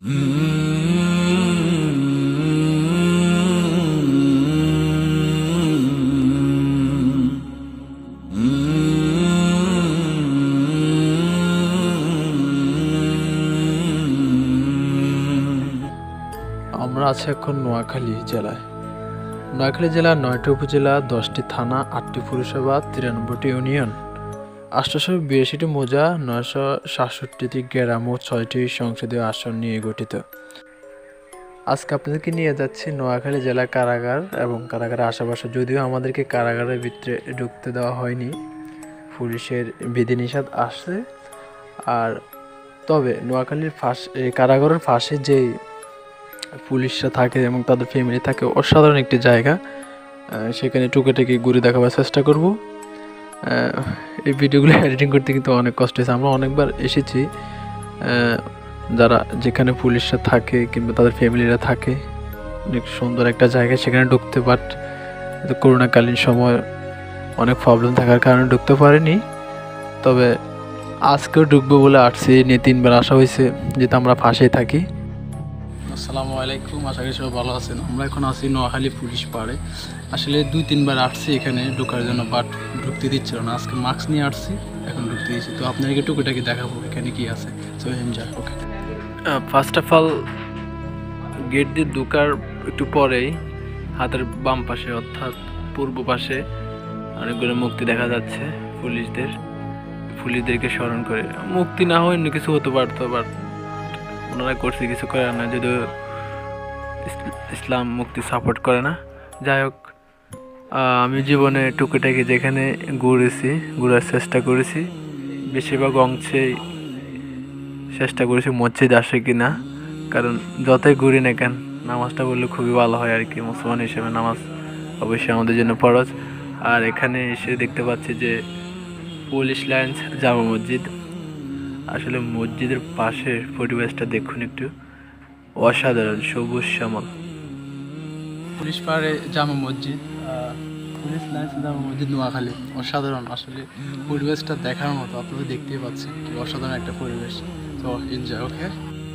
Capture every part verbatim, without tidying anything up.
আমরা আছি এখন নোয়াখালী জেলায়। নোয়াখালী জেলার নয়টি উপজেলা, দশটি থানা, আটটি পুরসভা, তিরানব্বইটি ইউনিয়ন, আটশোশো বিরাশিটি মৌজা, নয়শো সাতষট্টিটি গ্রাম ও ছয়টি সংসদীয় আসন নিয়ে গঠিত। আজকে আপনাদেরকে নিয়ে যাচ্ছি নোয়াখালী জেলা কারাগার এবং কারাগারের আশেপাশে। যদিও আমাদেরকে কারাগারের ভিতরে ঢুকতে দেওয়া হয়নি, পুলিশের বিধিনিষেধ আসছে। আর তবে নোয়াখালীর ফাঁস কারাগারের পাশে যেই পুলিশরা থাকে এবং তাদের ফ্যামিলি থাকে, অসাধারণ একটি জায়গা। সেখানে টুকেটাকি ঘুরে দেখাবার চেষ্টা করব। এই ভিডিওগুলো এডিটিং করতে কিন্তু অনেক কষ্ট হয়েছে। আমরা অনেকবার এসেছি যারা যেখানে পুলিশরা থাকে কিংবা তাদের ফ্যামিলিরা থাকে, অনেক সুন্দর একটা জায়গা, সেখানে ঢুকতে। বাট করোনাকালীন সময় অনেক প্রবলেম থাকার কারণে ঢুকতে পারিনি। তবে আজকেও ঢুকবো বলে আসছি, নিয়ে তিনবার আসা হয়েছে, যেহেতু আমরা পাশেই থাকি। আসসালামু আলাইকুম, আশা করি সবাই ভালো আছেন। আমরা এখন আছি নোয়াখালী পুলিশ পাড়ে। আসলে দুই তিনবার আসছি এখানে ঢোকার জন্য, বাট ঢুকতে দিচ্ছিল না। আজকে মাস্ক নিয়ে আসছি, এখন ঢুকতে দিচ্ছি। তো আপনাদেরকে টুকিটাকি দেখাবো এখানে কি আছে। So enjoy. Okay, first of all gate দিয়ে ঢোকার একটু পরেই হাতের বাম পাশে অর্থাৎ পূর্ব পাশে অনেকগুলো মুক্তি দেখা যাচ্ছে পুলিশদের। পুলিশদেরকে স্মরণ করে মুক্তি না হয় অন্য কিছু হতে পারতো, বাট ওনারা করছে, কিছু করে না, যদিও ইসলাম মুক্তি সাপোর্ট করে না। যাই হোক, আমি জীবনে টুকিটাকি যেখানে ঘুরেছি, ঘুরার চেষ্টা করেছি, বেশিরভাগ অংশেই চেষ্টা করেছি মসজিদ আসে কি না। কারণ যতই ঘুরি না কেন, নামাজটা বললে খুবই ভালো হয় আর কি। মুসলমান হিসেবে নামাজ অবশ্যই আমাদের জন্য ফরজ। আর এখানে এসে দেখতে পাচ্ছি যে পুলিশ লাইন্স জামা মসজিদ। আসলে মসজিদের পাশের পরিবেশটা দেখুন একটু, অসাধারণ, সবুজ শ্যামল। পুলিশ পাড়ে জামা মসজিদ, পুলিশ লাইন্স জামা মসজিদ নোয়াখালী, অসাধারণ। আসলে পরিবেশটা দেখার মতো, আপনারা দেখতেই পাচ্ছেন কি অসাধারণ একটা পরিবেশ। তো এনজয়। ওকে,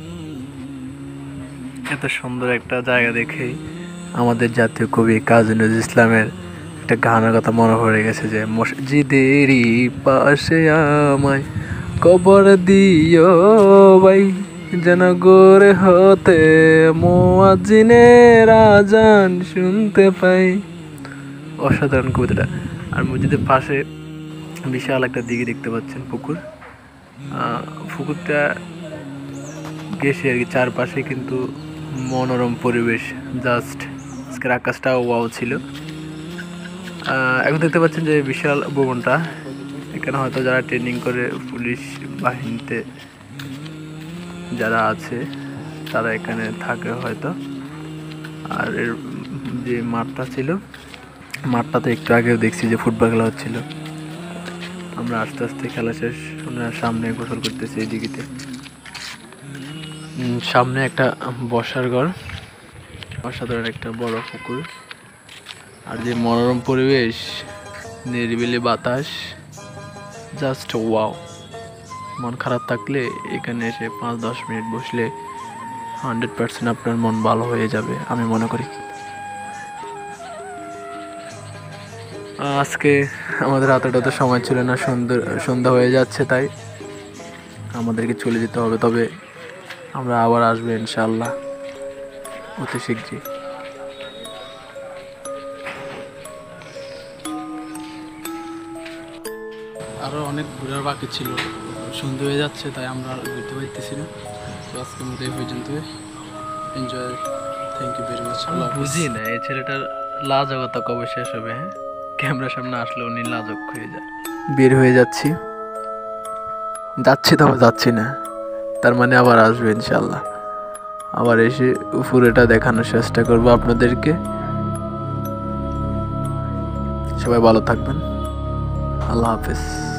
এত সুন্দর একটা জায়গা দেখেই আমাদের জাতীয় কবি কাজী নজরুল ইসলামের একটা গানের কথা মনে পড়ে গেছে, যে মসজিদেরই পাশে আমায় কবর দিও ভাই, যেন গোরে হতে মুয়াজ্জিনের আজান শুনতে পাই। অসাধারণ কবিতাটা। আর মসজিদের পাশে বিশাল একটা দিঘি দেখতে পাচ্ছেন, পুকুর। পুকুরটা গেছে আর কি, চারপাশে কিন্তু মনোরম পরিবেশ। জাস্ট আজকের আকাশটাও ওয়াও ছিল। এখন দেখতে পাচ্ছেন যে বিশাল ভবনটা, এখানে হয়তো যারা ট্রেনিং করে পুলিশ বাহিনীতে যারা আছে তারা এখানে থাকে হয়তো। আর এর যে মাঠটা ছিল, মাঠটাতে একটু আগেও দেখছি যে ফুটবল খেলা হচ্ছিল। আমরা আস্তে আস্তে খেলা শেষ, আমরা সামনে গোসল করতেছি এই দিঘিতে। সামনে একটা বসার ঘর, অসাধারণ একটা বড় পুকুর। আর যে মনোরম পরিবেশ, নিরিবিলি বাতাস, জাস্ট ওয়াও। মন খারাপ থাকলে এখানে এসে পাঁচ দশ মিনিট বসলে হান্ড্রেড পার্সেন্ট আপনার মন ভালো হয়ে যাবে, আমি মনে করি। আজকে আমাদের হাতেটা তো সময় ছিল না, সুন্দর সন্ধ্যা হয়ে যাচ্ছে, তাই আমাদেরকে চলে যেতে হবে। তবে আমরা আবার আসবো ইনশাআল্লাহ অতি শীঘ্রই। আরও অনেক ঘোরার বাকি ছিল, সন্ধ্যা হয়ে যাচ্ছে, তাই আমরা ঘুরতে পারতেছি না। তো আজকের মতো এই পর্যন্ত। Enjoy, thank you very much. বুঝি না এই ছেলেটার লাজকতা কবে শেষ হবে। হ্যাঁ, ক্যামেরার সামনে আসলে উনি লাজক হয়ে যায়। বের হয়ে যাচ্ছি, যাচ্ছি তবে যাচ্ছি না, তার মানে আবার আসবে ইনশাল্লাহ। আবার এসে পুরোটা দেখানোর চেষ্টা করবো আপনাদেরকে। সবাই ভালো থাকবেন, আল্লাহ হাফেজ।